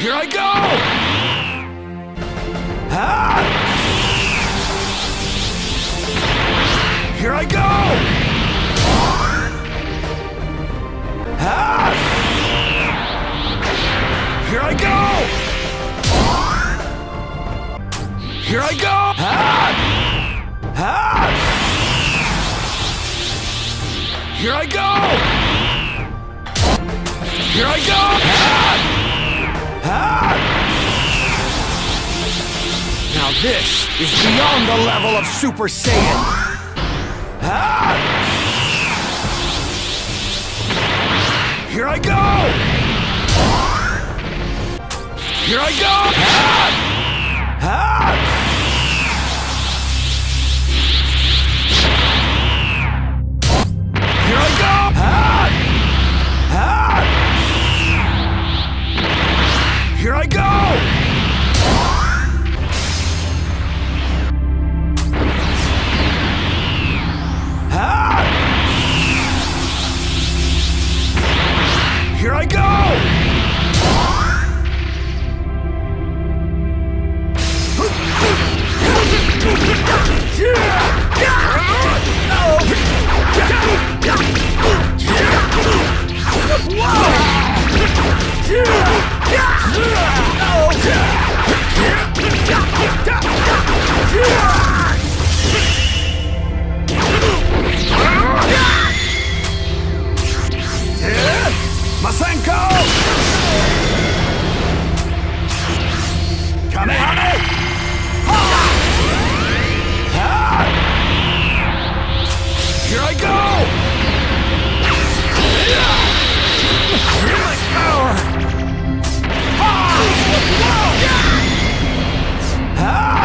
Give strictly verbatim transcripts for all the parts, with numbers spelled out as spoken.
Here I go! Ah! Here I go! Ah! Here I go! Here I go! Ah! Ah! Here I go! Here I go! Ah! Ah! Now this is beyond the level of Super Saiyan! Ah! Here I go! Here I go! Ah! Ah! Here I go! Ah! Ah! Here I go! Ah! Here I go! Masenko! Kamehame! Ah! Here I go! Here's my power! Ah! Ah!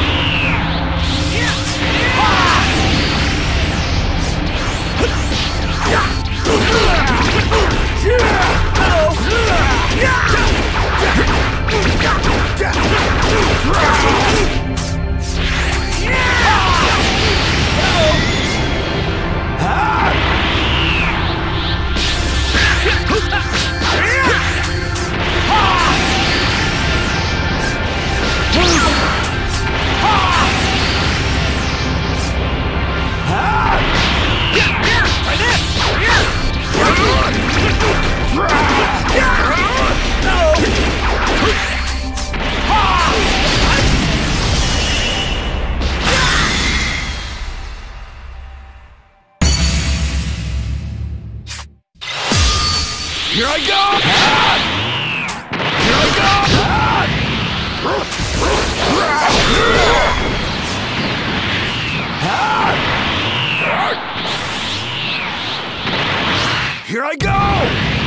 Here I go! Ah! Here I go! Ah! Ah! Here I go!